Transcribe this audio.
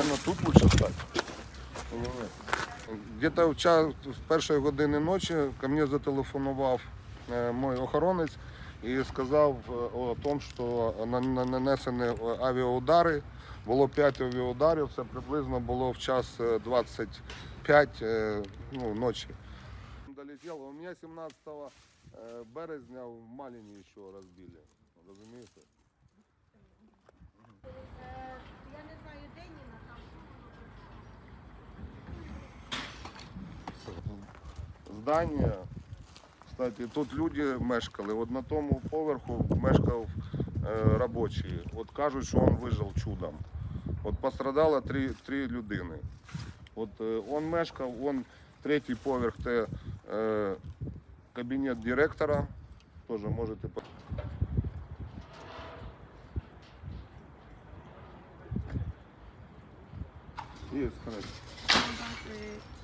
Наверное, тут лучше стать. Где-то в час в першої години ночі ко мені зателефонував мій охоронець і сказав о тому, що нанесені авіаудари. Було 5 авіаударів, це приблизно було в час 25 ночі. Долетіло. У мене 17 березня в Малині ще розбили, розумієте? Я не знаю, де Ніна там. Здання, кстати, тут люди мешкали, от на тому поверху мешкав робочий. От кажуть, що він вижив чудом. От пострадало три людини. От він мешкав, третій поверх, це кабінет директора, теж можете Є,